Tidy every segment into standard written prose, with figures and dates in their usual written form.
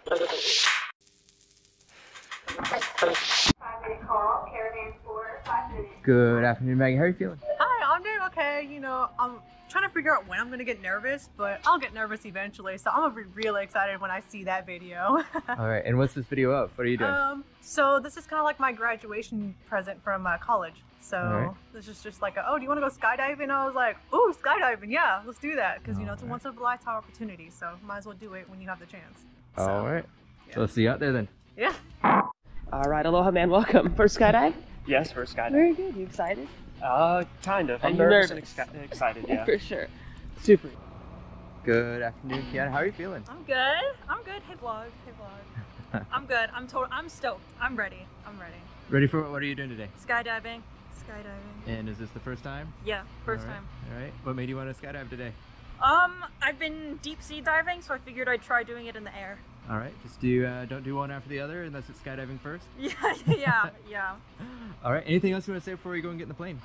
5-minute call, caravan for 5 minutes. Good afternoon, Maggie. How are you feeling? Hi, I'm doing okay. You know, I'm trying to figure out when I'm gonna get nervous, but I'll get nervous eventually. So I'm gonna be really excited when I see that video. All right, and what's this video of? What are you doing? So this is kind of like my graduation present from college. So this is just like, oh, do you want to go skydiving? I was like, ooh, skydiving, yeah, let's do that. Because, you know, it's a once in a lifetime opportunity. So might as well do it when you have the chance. So, All right. Yeah. So let's see you out there then. Yeah. All right, aloha, man. Welcome. First skydive? Yes, first skydive. Very good. You excited? Kind of. I'm you nervous nervous? and excited, yeah. For sure. Super. Good afternoon, Kiana. How are you feeling? I'm good. I'm good. Hey vlog. Hey vlog. I'm good. I'm stoked. I'm ready. I'm ready. Ready for what are you doing today? Skydiving. Skydiving. And is this the first time? Yeah, first All right. time. All right. What made you want to skydive today? I've been deep sea diving, so I figured I'd try doing it in the air. All right. Just don't do one after the other unless it's skydiving first. Yeah, yeah. All right. Anything else you want to say before we go and get in the plane?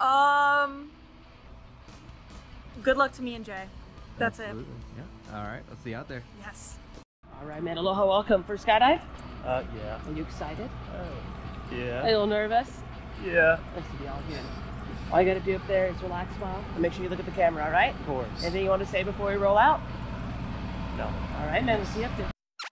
Good luck to me and Jay. That's Absolutely. Yeah. All right. Let's see you out there. it. Yes. All right, man. Aloha, welcome. First skydive? Yeah. Are you excited? A Yeah. little nervous? Yeah. Nice to be all good. All you gotta do up there is relax, smile, and make sure you look at the camera, all right? Of course. Anything you want to say before we roll out? No. All right, man. We'll see you up there.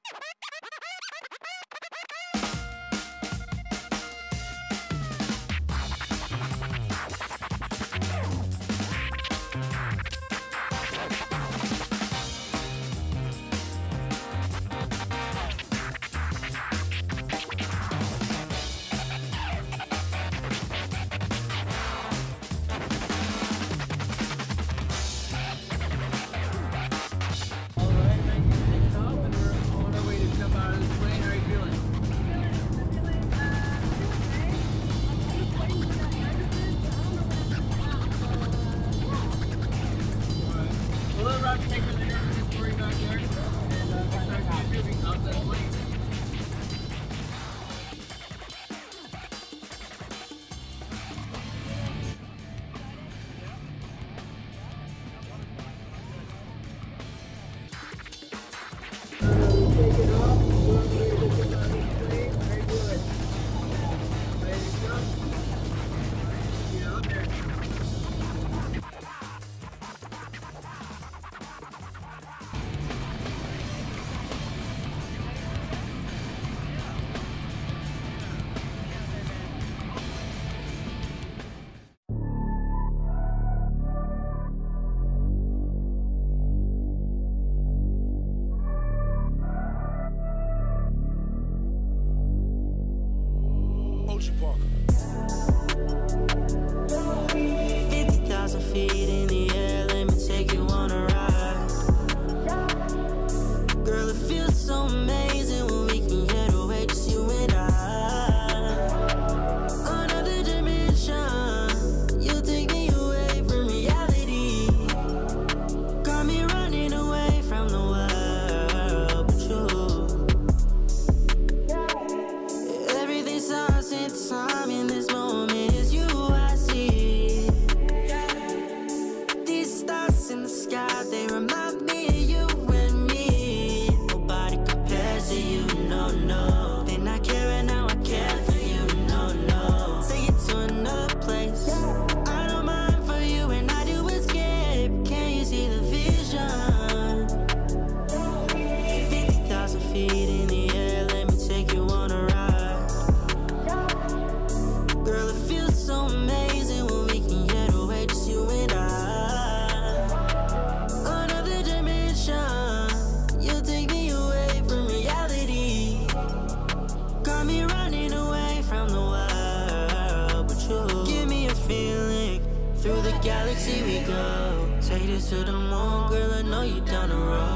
Galaxy we go. Take this to the moon, girl. I know you down the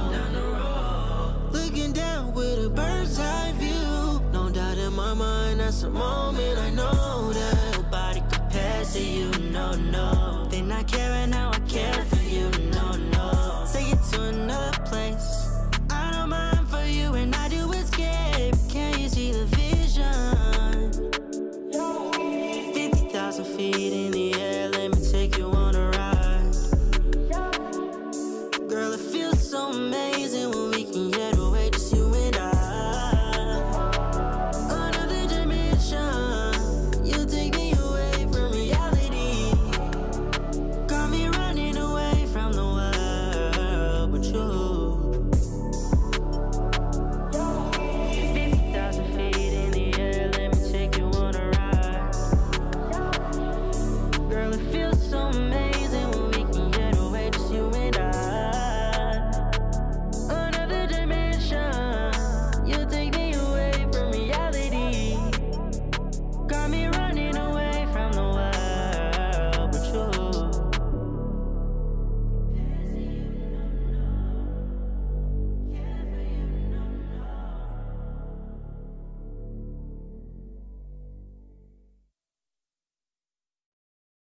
road. Looking down with a bird's eye view. No doubt in my mind, that's a moment I know that nobody compares to you. No, no. Then I care and now I care for you. No, no. Take it to another place. I don't mind for you and I do escape. Can you see the vision? 50,000 feet in the air. Let me take you on a ride. Girl, it feels so amazing when we can get away, just you and I.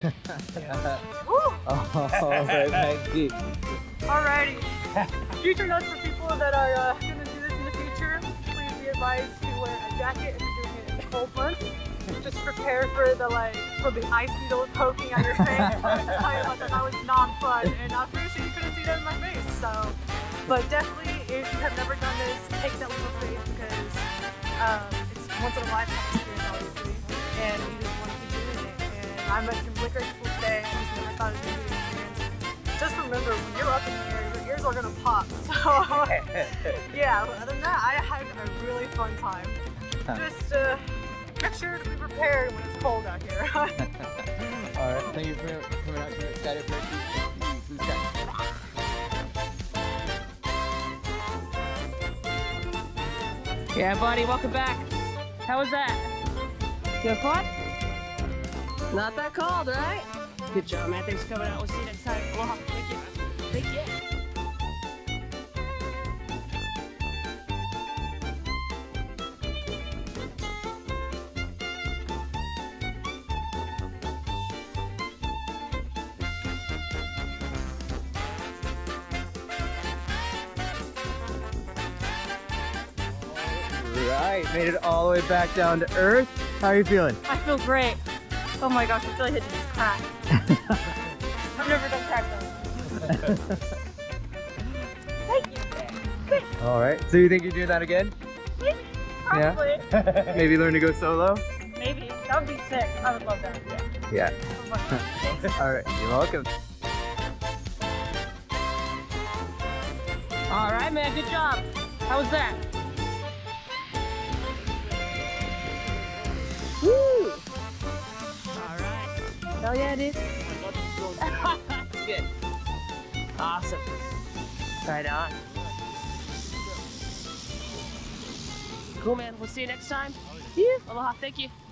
Woo! Oh, thank you. Alrighty. Future notes for people that are going to do this in the future. Please be advised to wear a jacket if you're doing it in the cold months. Just prepare for the ice needle poking at your face. That was not fun, and I'm pretty sure you couldn't see that in my face. So, but definitely, if you have never done this, take that leap of faith because it's once in a lifetime experience, obviously, and you just want to keep doing it. And I met some really great people today. I just never thought it was going to be an experience. Just remember, when you're up in the air, your ears are going to pop. So, yeah. But other than that, I had a really fun time. Just make sure to be prepared when it's cold out here. Alright, thank you for coming out to the Skydiving. Yeah, buddy, welcome back. How was that? You have fun? Not that cold, right? Good job, man. Thanks for coming out. We'll see you next time. Aloha. Thank you. Thank you. Right, made it all the way back down to Earth. How are you feeling? I feel great. Oh my gosh, I feel like I just cracked. I've never done crack though. Thank you. Thanks. All right, so you think you're doing that again? Probably. Yeah? Maybe learn to go solo? Maybe. That would be sick. I would love that. Yeah. So much fun. Thanks. All right, you're welcome. All right, man. Good job. How was that? Woo! All right. Hell yeah, dude. Good. Awesome. Right on. Cool, man. We'll see you next time. Yeah. Aloha. Thank you.